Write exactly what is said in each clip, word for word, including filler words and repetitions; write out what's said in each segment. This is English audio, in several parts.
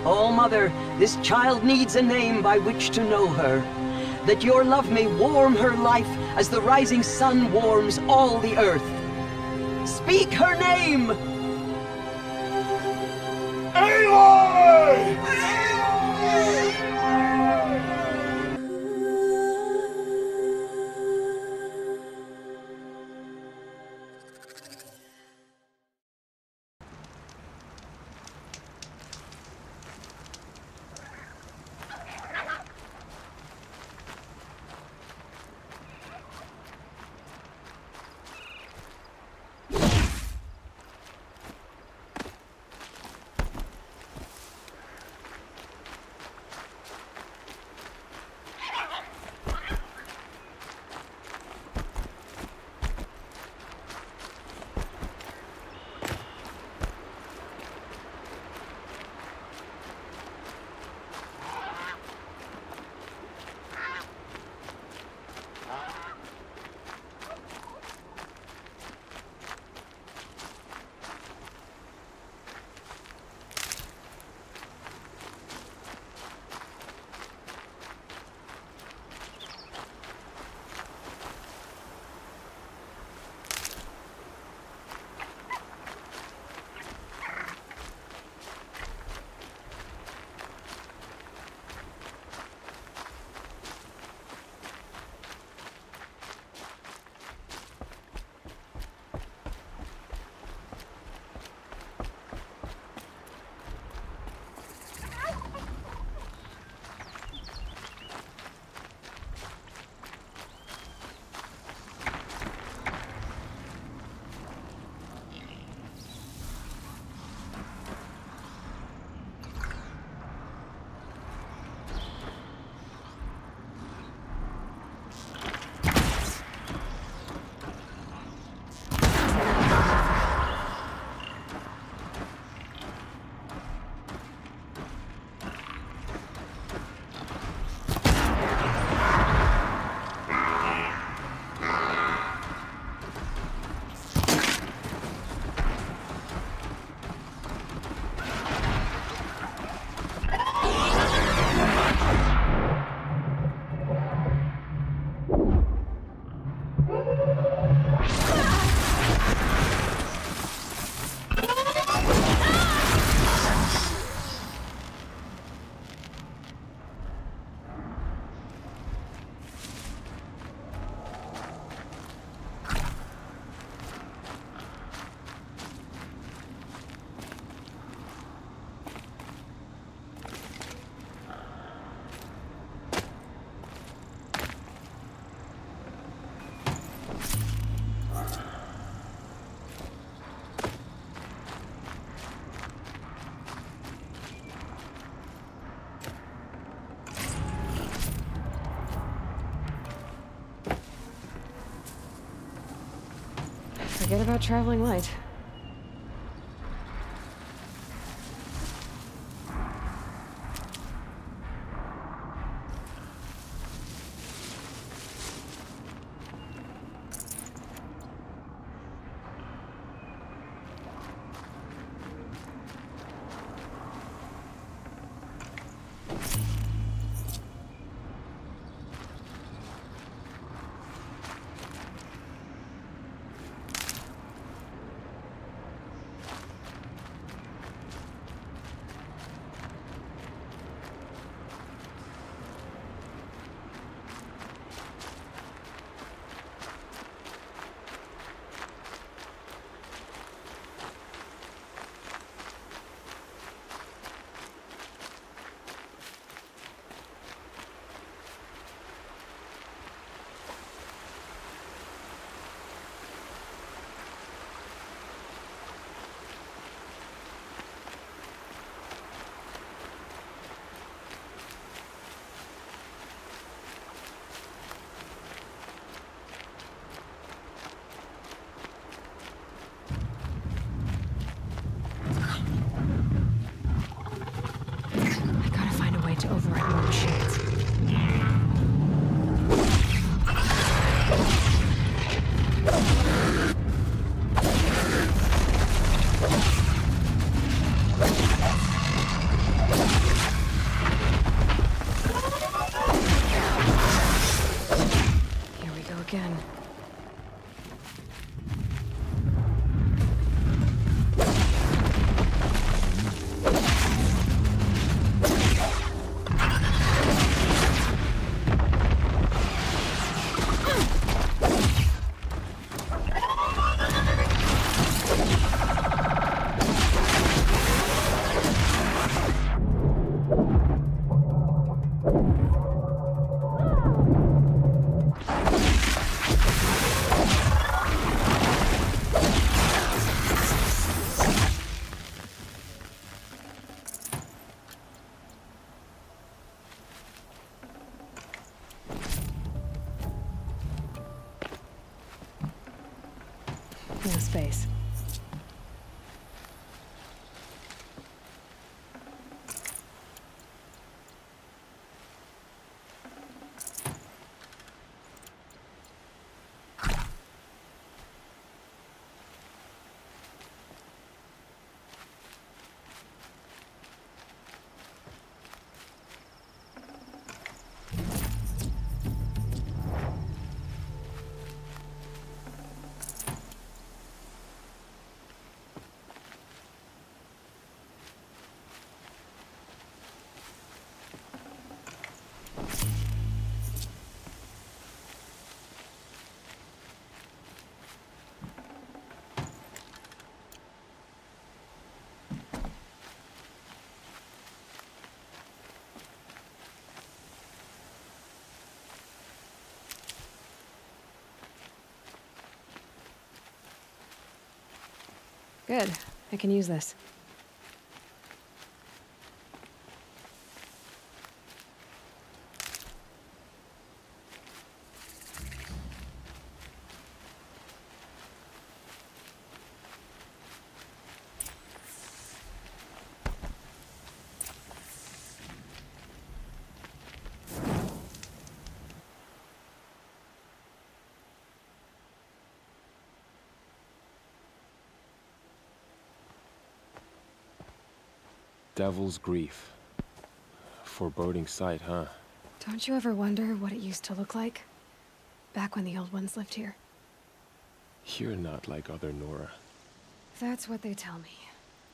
Oh, Mother, this child needs a name by which to know her. That your love may warm her life as the rising sun warms all the earth. Speak her name! Aloy! Forget about traveling light. You No space. Good. I can use this. Devil's Grief. Foreboding sight, huh? Don't you ever wonder what it used to look like? Back when the old ones lived here. You're not like other Nora. That's what they tell me.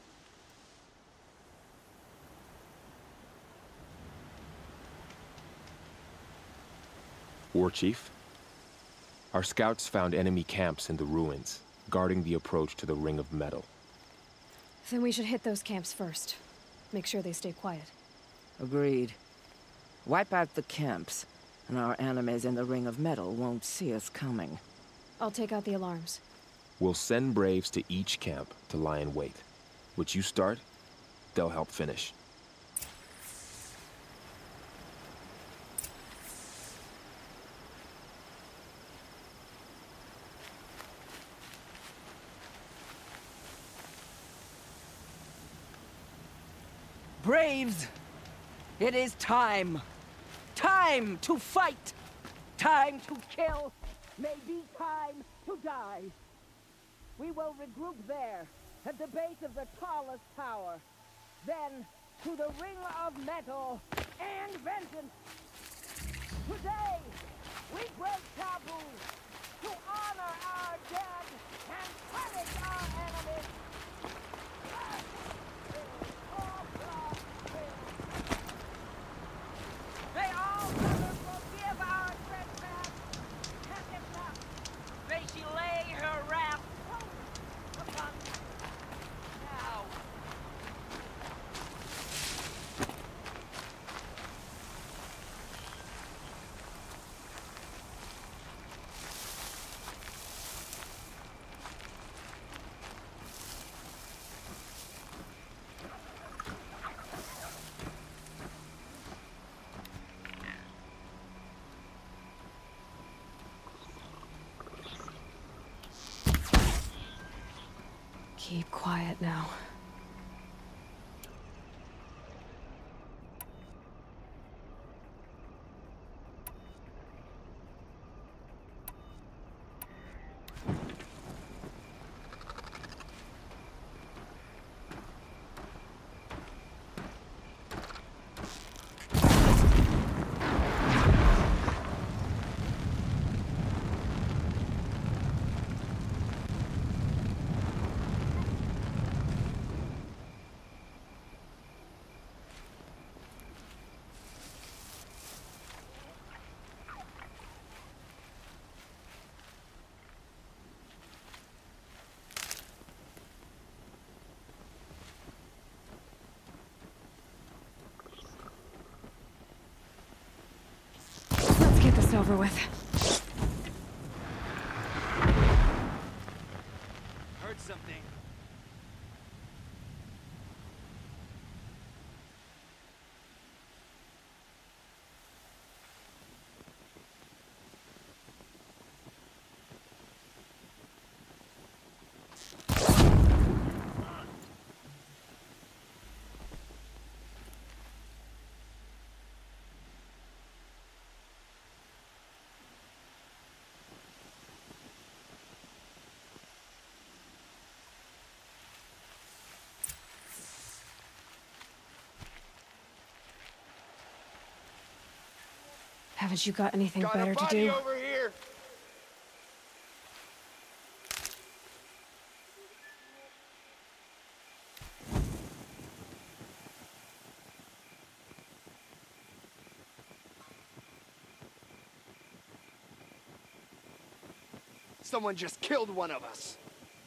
War Chief? Our scouts found enemy camps in the ruins, guarding the approach to the Ring of Metal. Then we should hit those camps first. Make sure they stay quiet. Agreed. Wipe out the camps, and our enemies in the Ring of Metal won't see us coming. I'll take out the alarms. We'll send Braves to each camp to lie in wait. What you start, they'll help finish. Braves! It is time! Time to fight! Time to kill! Maybe time to die! We will regroup there, at the base of the tallest tower. Then, to the Ring of Metal and vengeance! Today, we break taboos to honor our dead and punish our enemies! May all brothers forgive our trespass, and if not, may she lay her wrath upon us now. Keep quiet now. over with. Heard something. Haven't you got anything Got better a to body do? over here. Someone just killed one of us.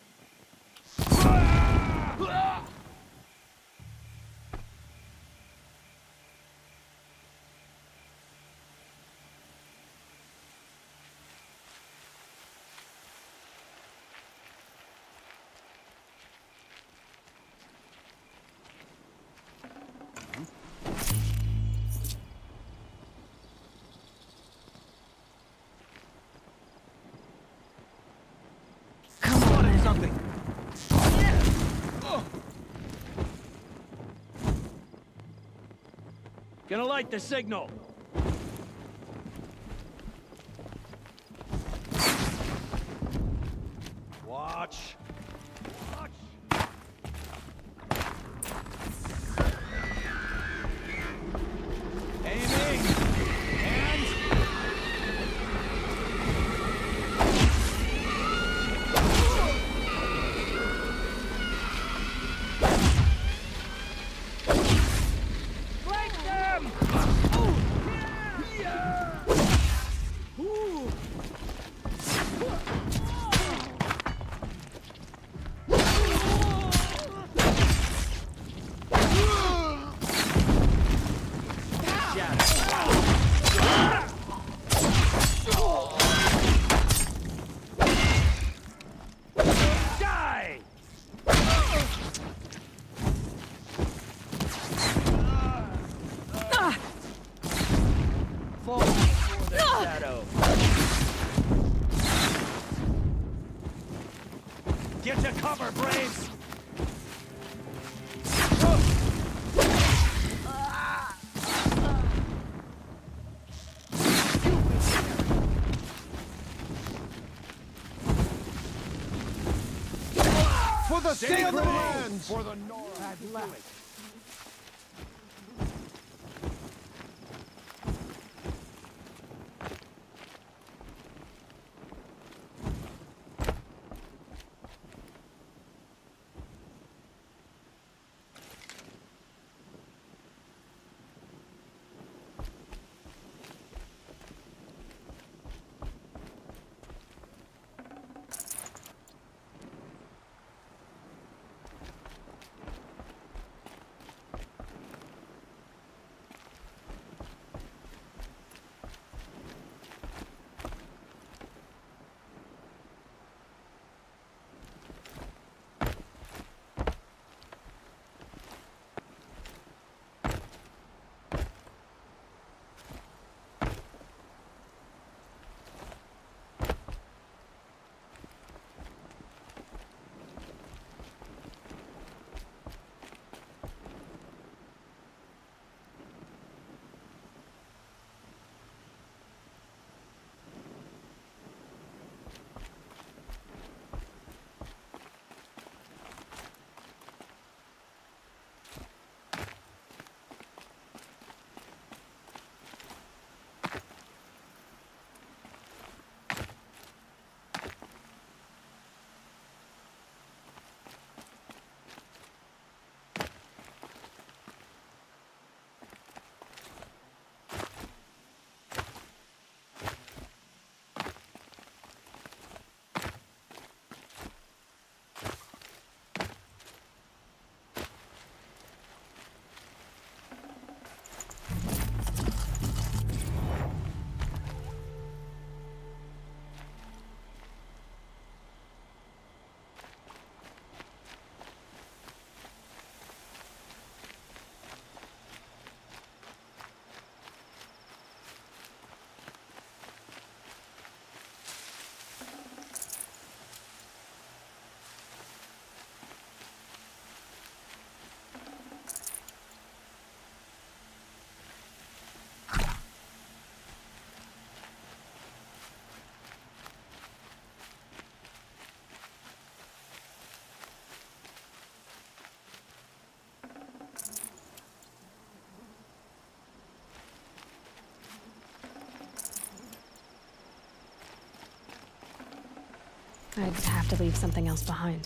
Come on, then. Something. Gonna light the signal. Watch. Watch. Aiming. And... Flank them! Ooh. Die! Fall before the shadow. Get to cover, Braves! For the Stay of the ready. lands! For the North had left. I'd have to leave something else behind.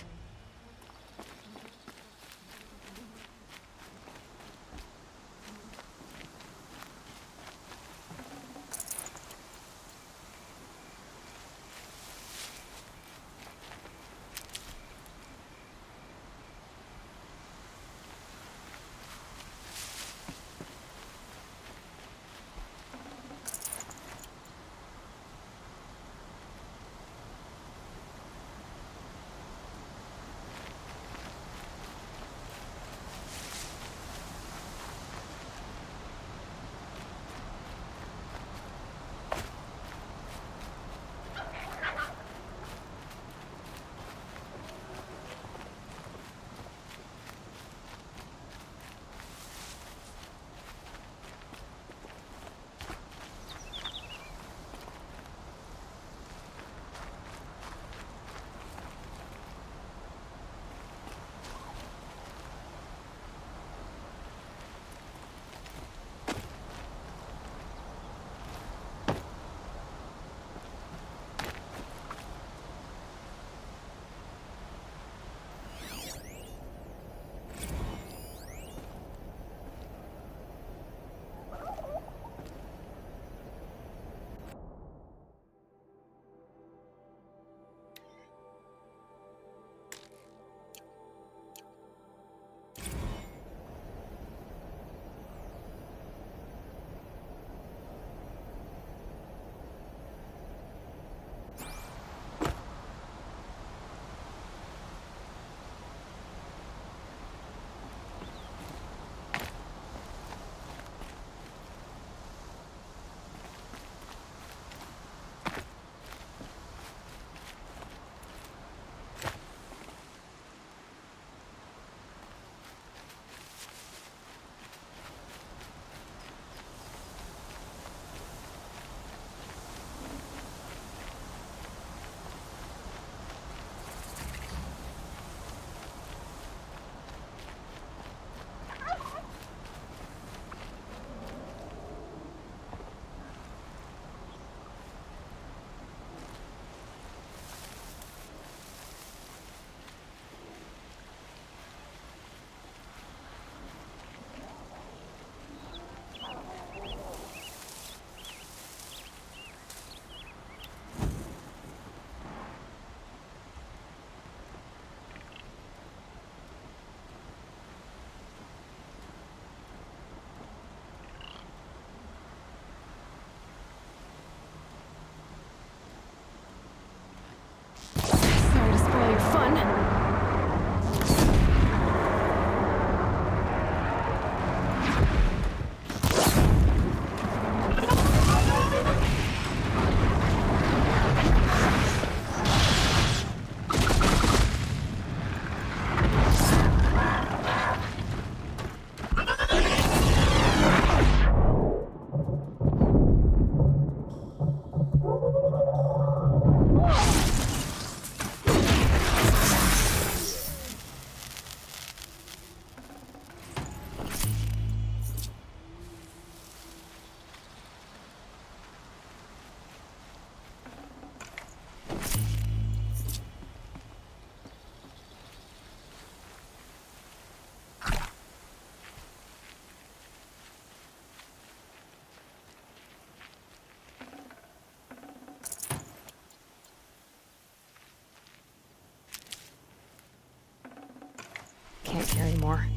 Sorry to spoil your fun. Can't carry more.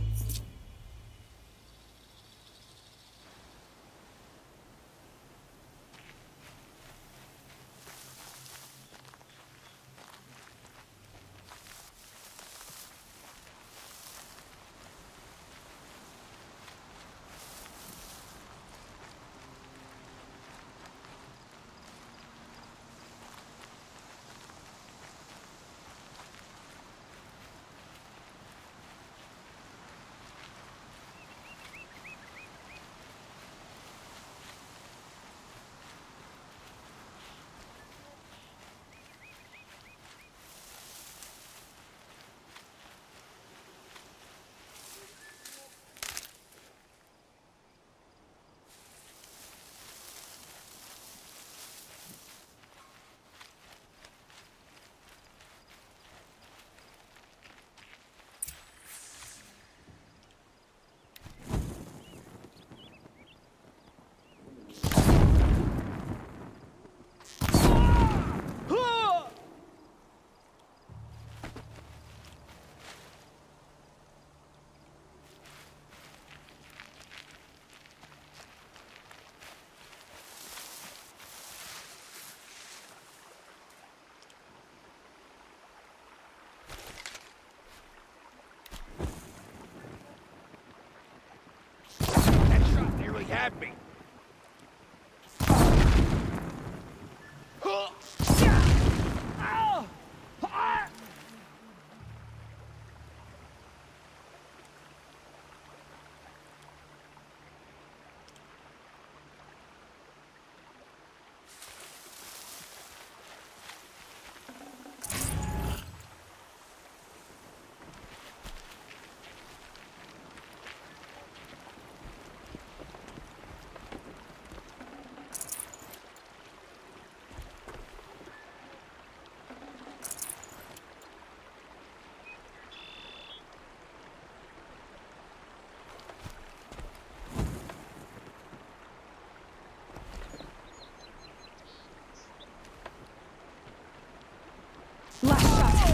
have me. Last shot.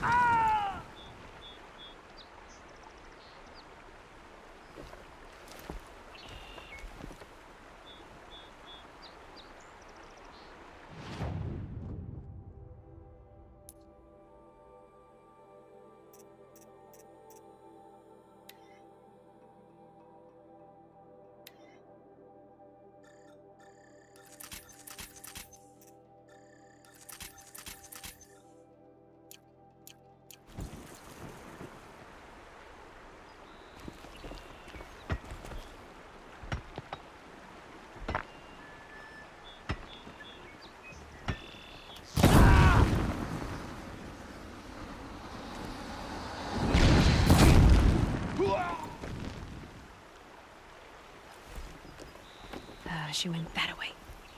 Uh, she went that way.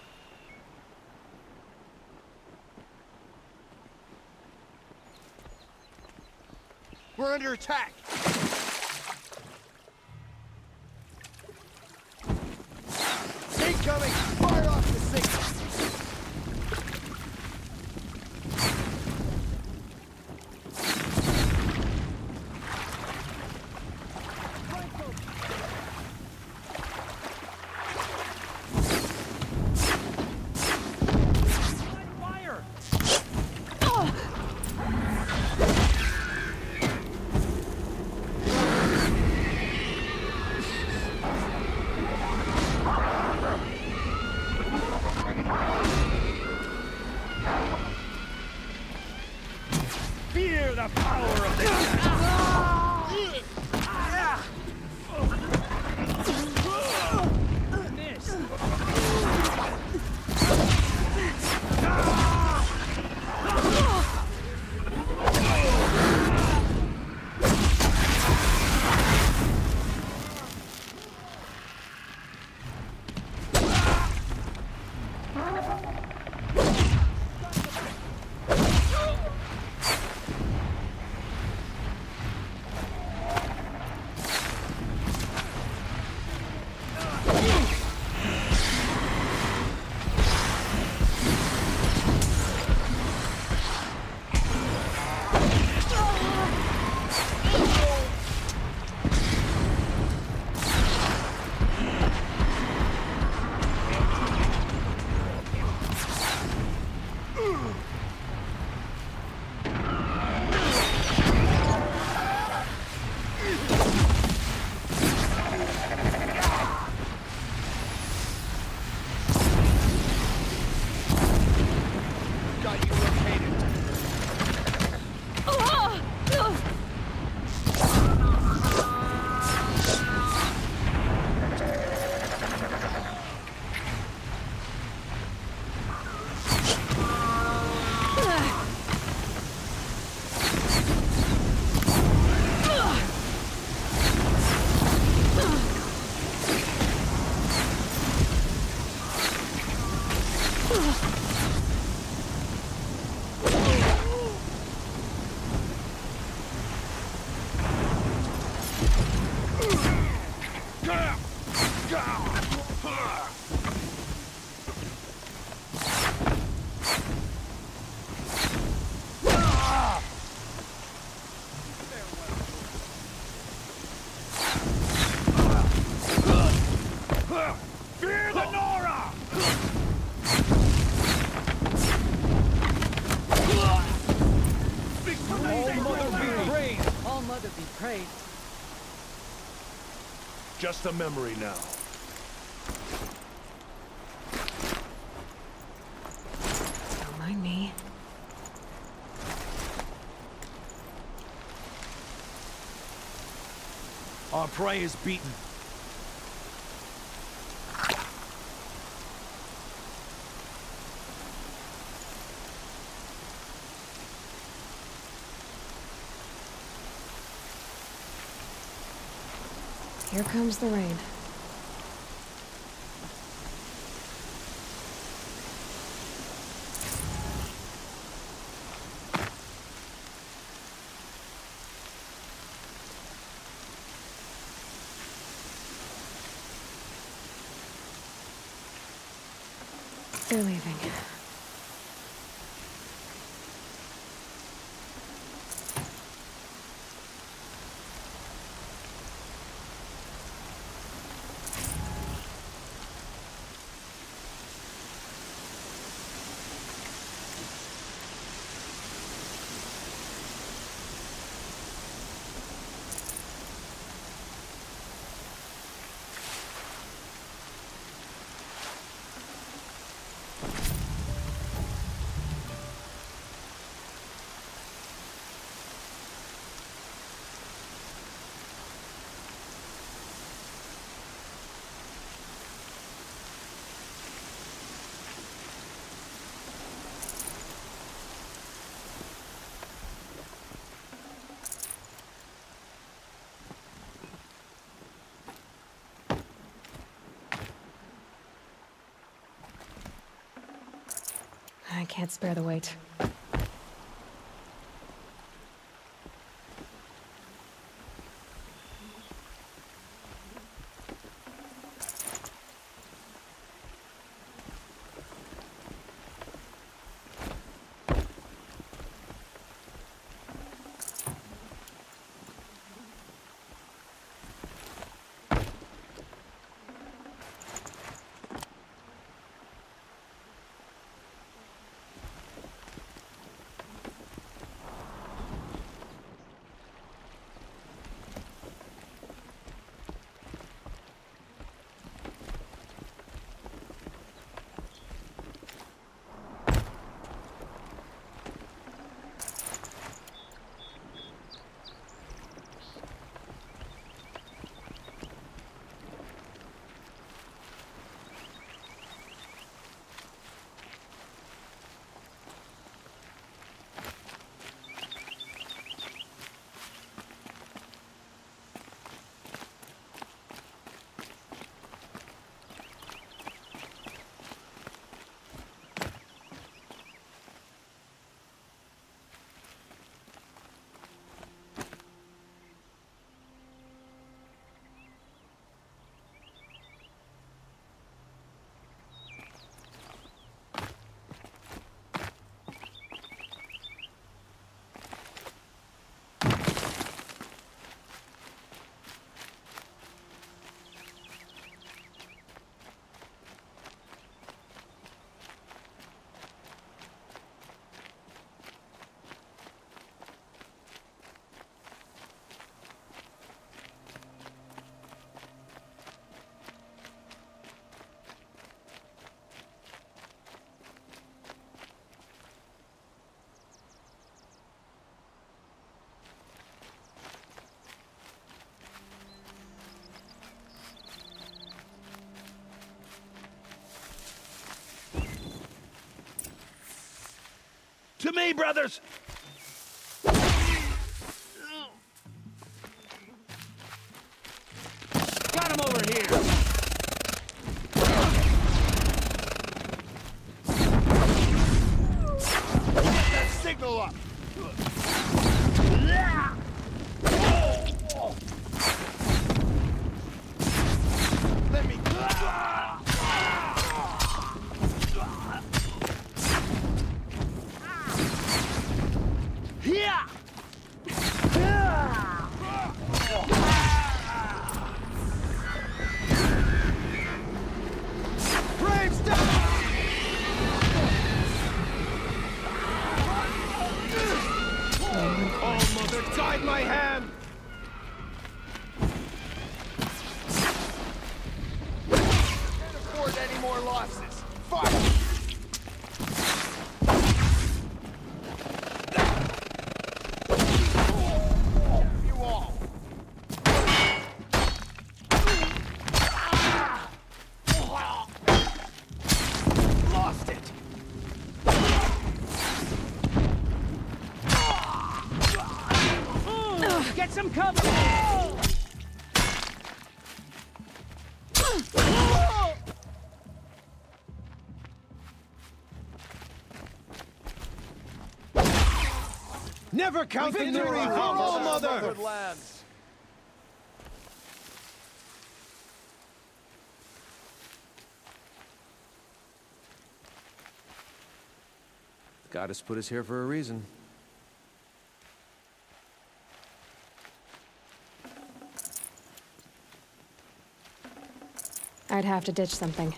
We're under attack. Incoming! Fire off the signal! Fear the power of this! Fear the Nora! All Mother be praised! All Mother be praised. Just a memory now. prey is beaten. Here comes the rain. They're leaving. I can't spare the weight. To me, brothers! Got him over here! Get that signal up! Let me... Here! Braves down! Oh, mother, guide my hand! Can't afford any more losses. Fight! You all. coming! Never count the Nuri for all mother! Lands. Goddess put us here for a reason. I'd have to ditch something.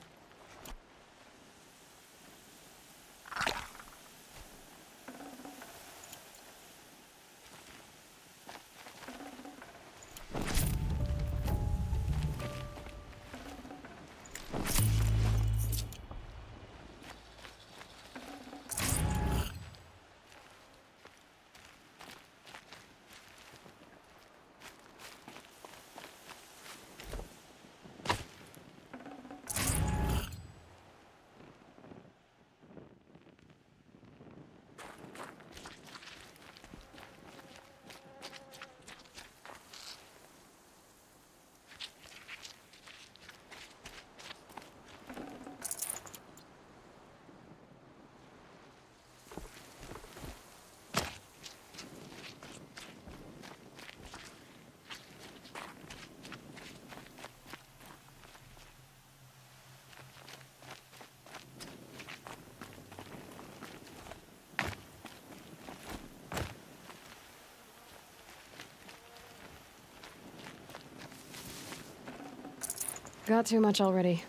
Got too much already.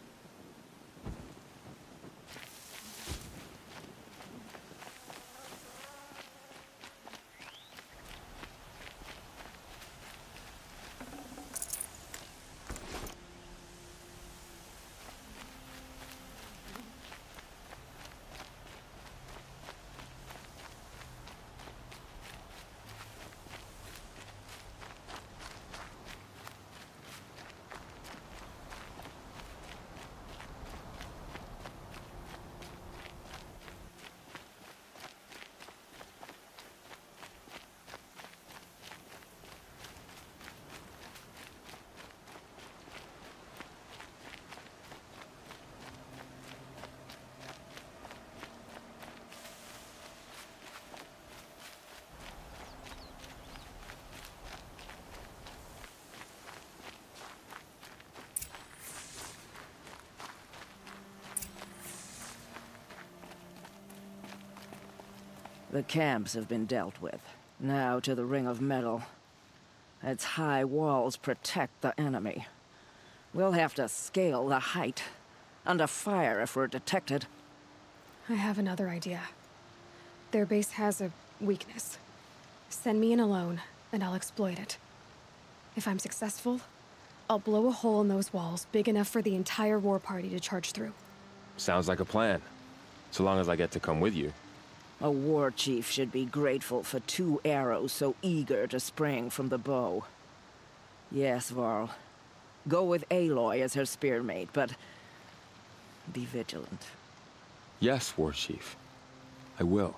The camps have been dealt with. Now to the Ring of Metal. Its high walls protect the enemy. We'll have to scale the height. Under fire if we're detected. I have another idea. Their base has a weakness. Send me in alone, and I'll exploit it. If I'm successful, I'll blow a hole in those walls big enough for the entire war party to charge through. Sounds like a plan. So long as I get to come with you. A war chief should be grateful for two arrows so eager to spring from the bow. Yes, Varl. Go with Aloy as her spearmate, but be vigilant. Yes, War Chief. I will.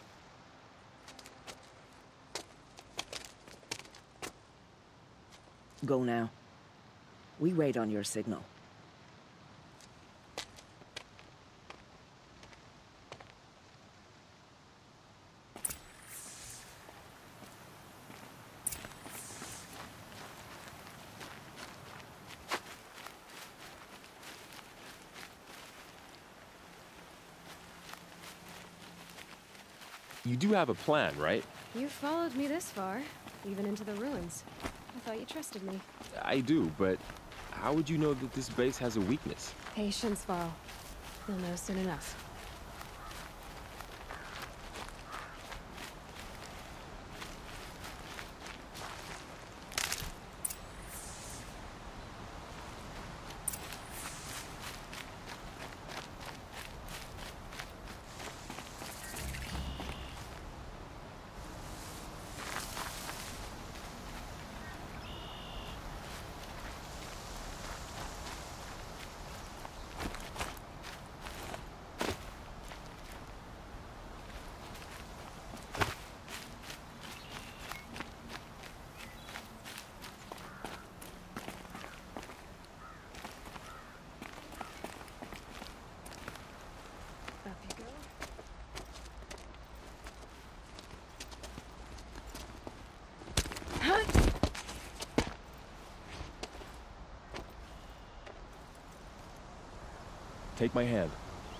Go now. We wait on your signal. You do have a plan, right? You followed me this far, even into the ruins. I thought you trusted me. I do, but how would you know that this base has a weakness? Patience, Varl. You'll know soon enough. Take my hand.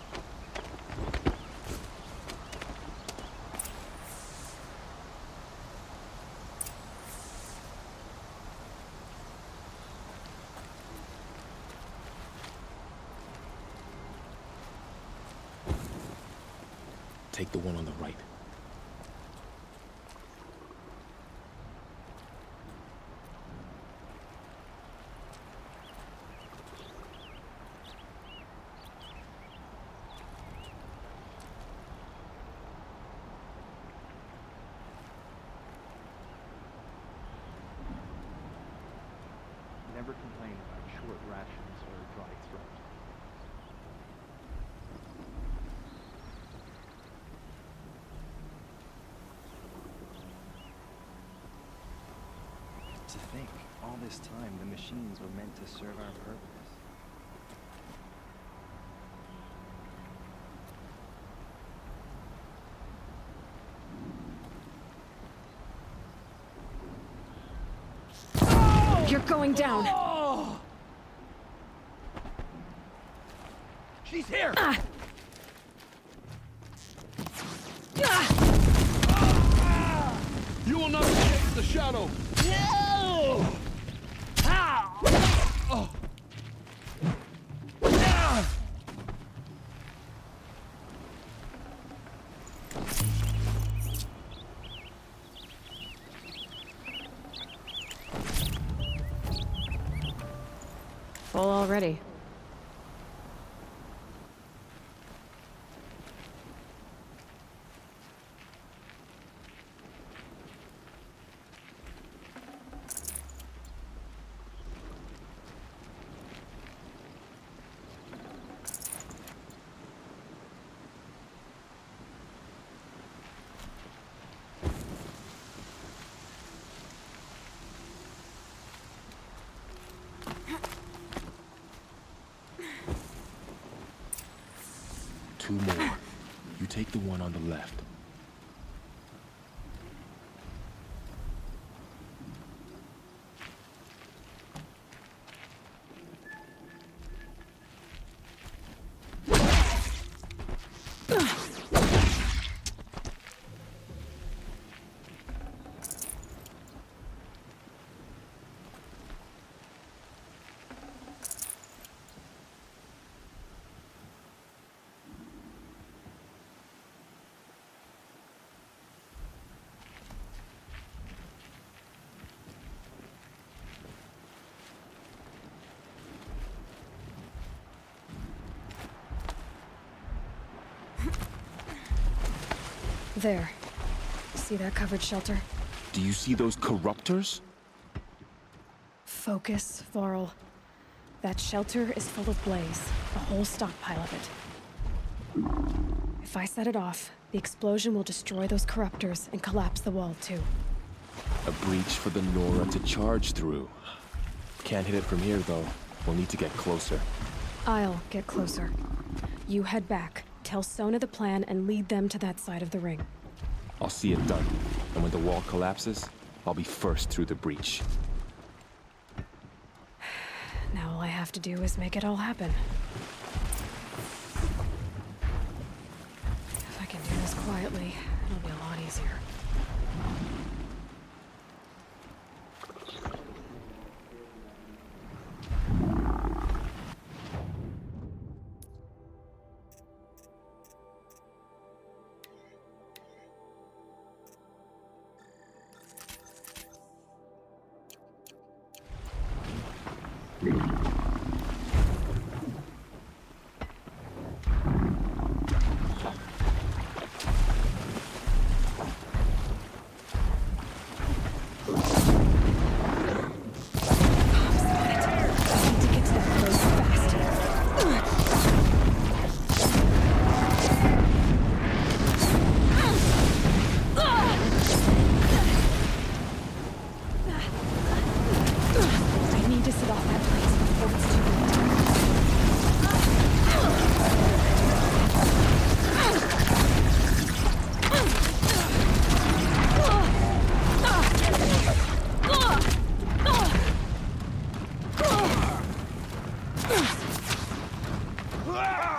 Take the one on the right. Never complain about short rations or dry throat. To think, all this time the machines were meant to serve our purpose. You're going down. Oh! She's here! Ah. You will not escape the shadow! No! Ow! Oh. Ah! Full already. Two more. You take the one on the left. There. See that covered shelter? Do you see those corruptors? Focus, Varl. That shelter is full of blaze, a whole stockpile of it. If I set it off, the explosion will destroy those corruptors and collapse the wall too. A breach for the Nora to charge through. Can't hit it from here, though. We'll need to get closer. I'll get closer. You head back, tell Sona the plan, and lead them to that side of the ring. I'll see it done. And when the wall collapses, I'll be first through the breach. Now all I have to do is make it all happen. If I can do this quietly, it'll be a lot easier. Ah!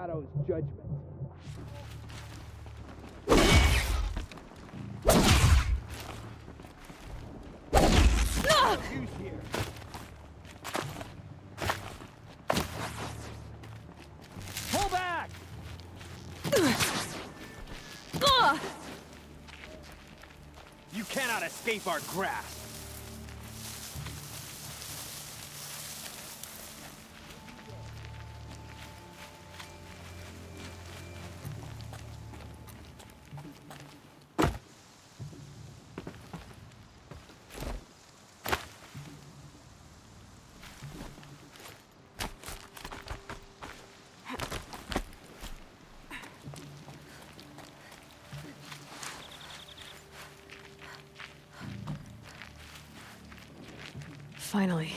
Shadow's judgment. Use here. Pull back! You cannot escape our grasp. Finally.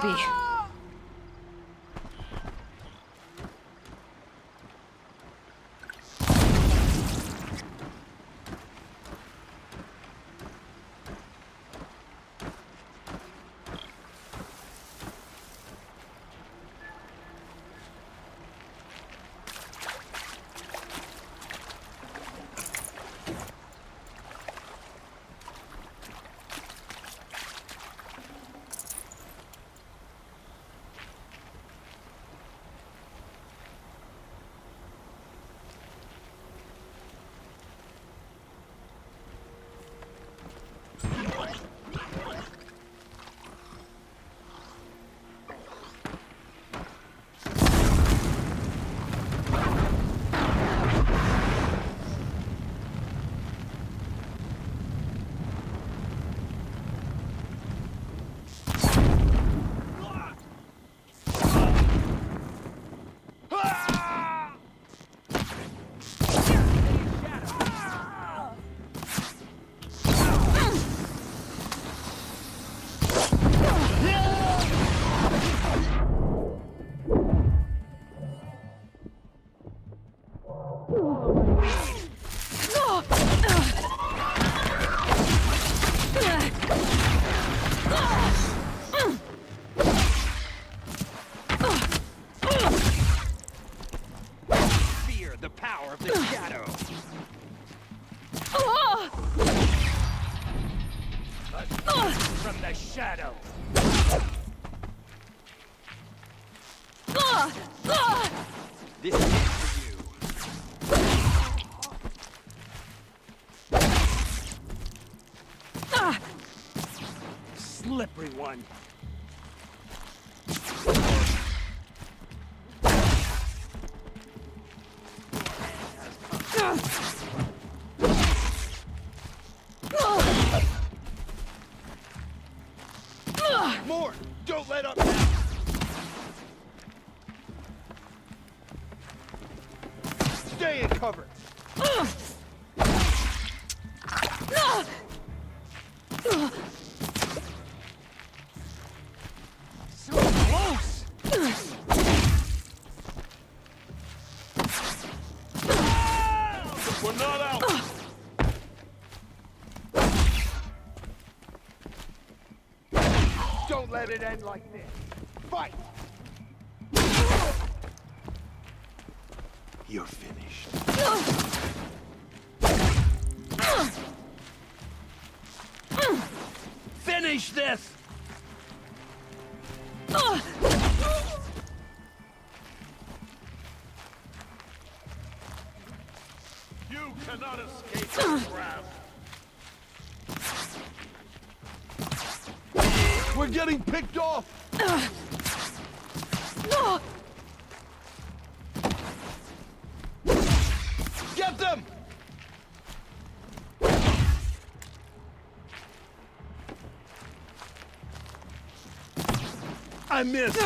be. Slippery one. More! Don't let up now! Stay in cover! So close! We're not out! Don't let it end like this! Fight! You're finished. Finish this! You cannot escape this trap! We're getting picked off! Get them! I missed!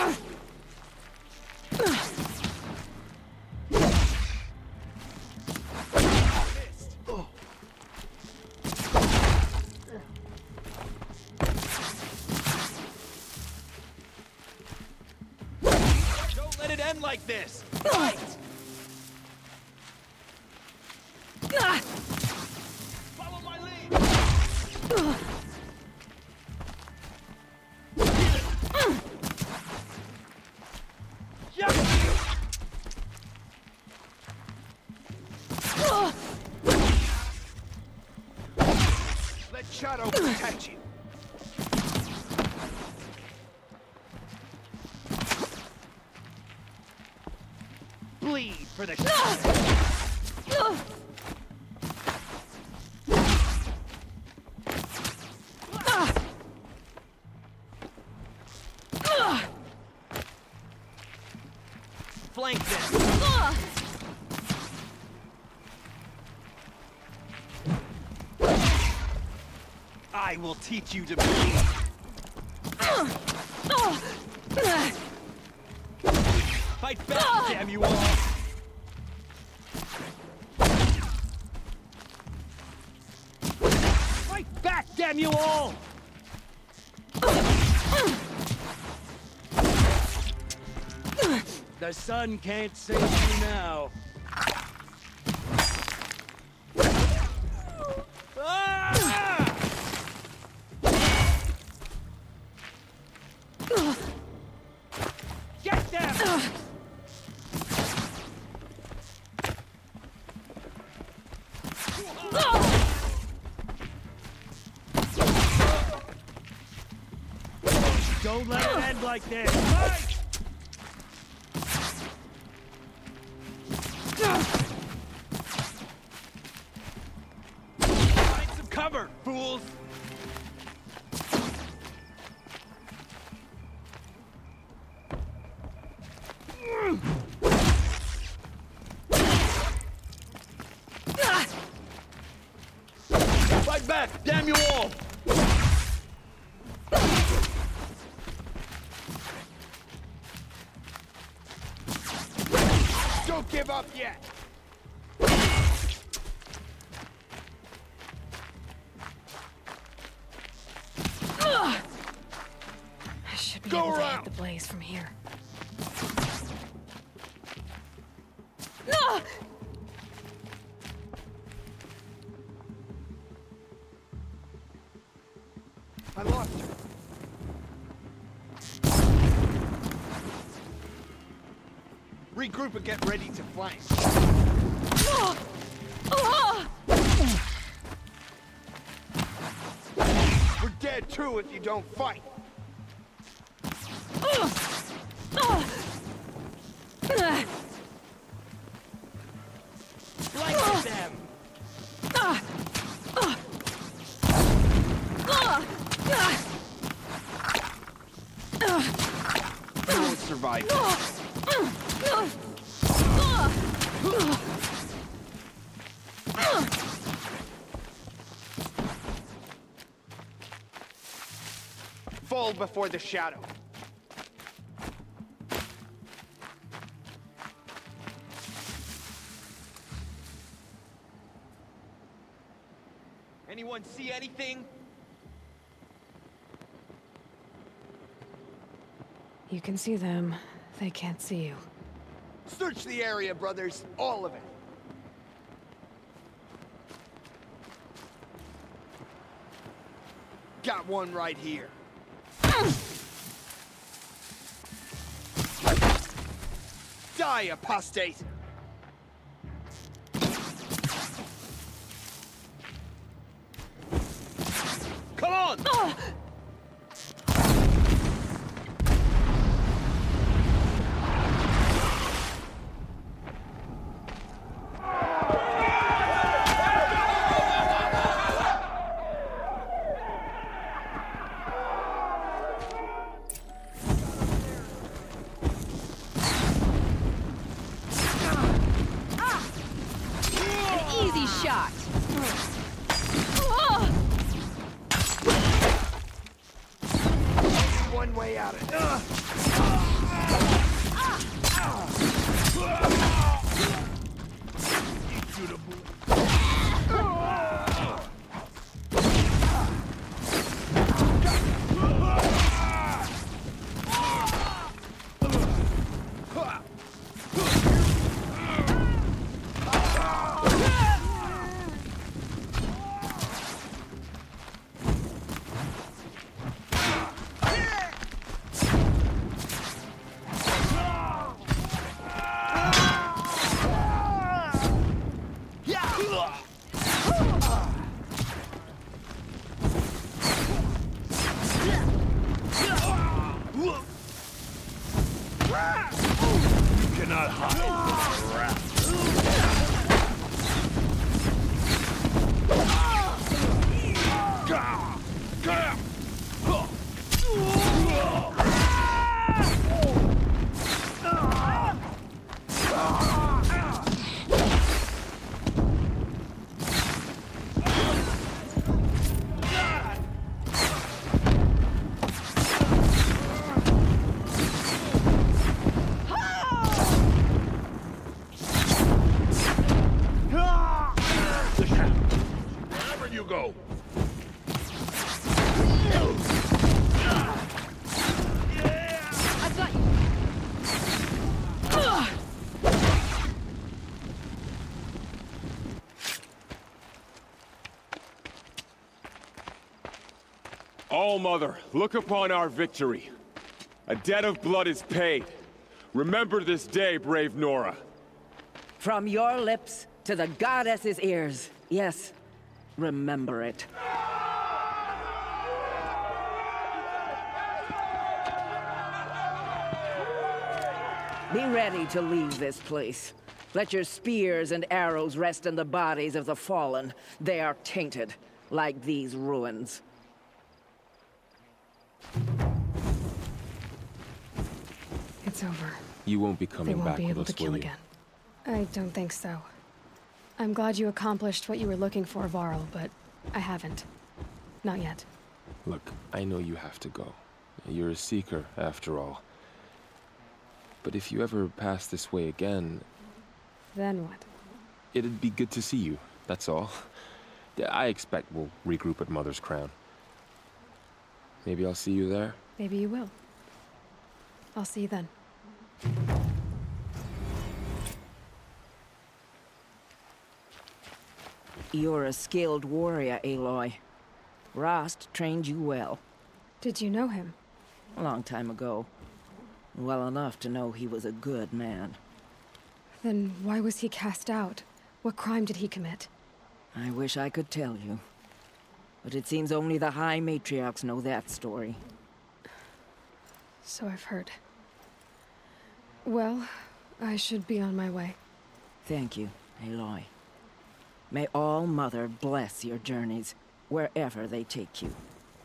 Don't let it end like this! Fight! Follow my lead! Let Shadow protect you. Bleed for the Shadow. Flank them. I will teach you to bleed. Fight back, damn you all! Fight back, damn you all! The sun can't save you now. Ah! Get them! Don't let it end like this. Fight! Find some cover, fools! Fight back! Damn you all! Don't give up yet! I should be Go able to around. hit the blaze from here. I lost her. Regroup and get ready to flank. We're dead too if you don't fight. Blanket them! You won't survive. Fall before the shadow. Anyone see anything? You can see them. They can't see you. Search the area, brothers. All of it. Got one right here. Die, apostate! Come on! Easy shot. One way out of it. Cannot hide. Rat. All-Mother, look upon our victory. A debt of blood is paid. Remember this day, brave Nora. From your lips to the goddess's ears. Yes, remember it. Be ready to leave this place. Let your spears and arrows rest in the bodies of the fallen. They are tainted, like these ruins. It's over. You won't be They coming won't back be able with to us, kill will you? again. I don't think so. I'm glad you accomplished what you were looking for, Varl, but I haven't. Not yet. Look, I know you have to go. You're a seeker, after all. But if you ever pass this way again... Then what? It'd be good to see you, that's all. I expect we'll regroup at Mother's Crown. Maybe I'll see you there? Maybe you will. I'll see you then. You're a skilled warrior, Aloy. Rost trained you well. Did you know him? A long time ago. Well enough to know he was a good man. Then why was he cast out? What crime did he commit? I wish I could tell you. But it seems only the High Matriarchs know that story. So I've heard. Well, I should be on my way. Thank you, Aloy. May All-Mother bless your journeys, wherever they take you.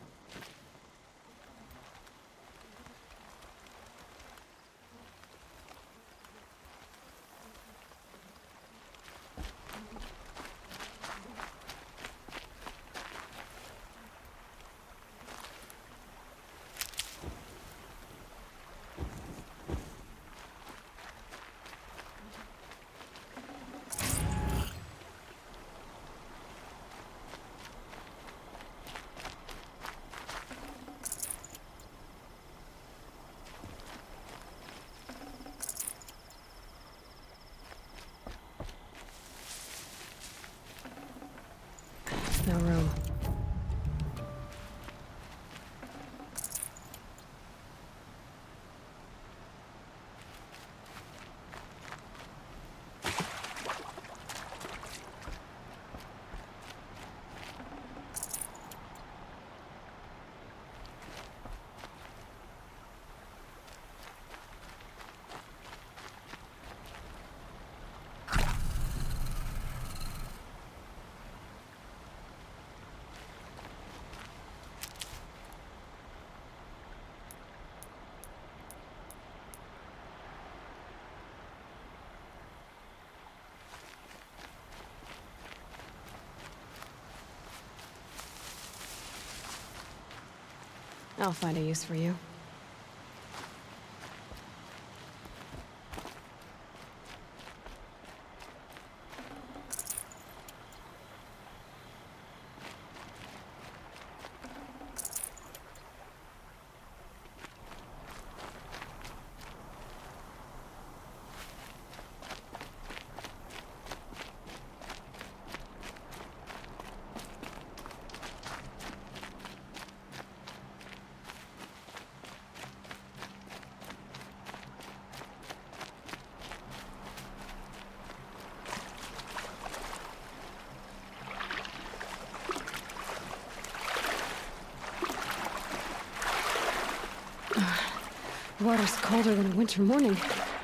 No room. I'll find a use for you. Water's colder than a winter morning.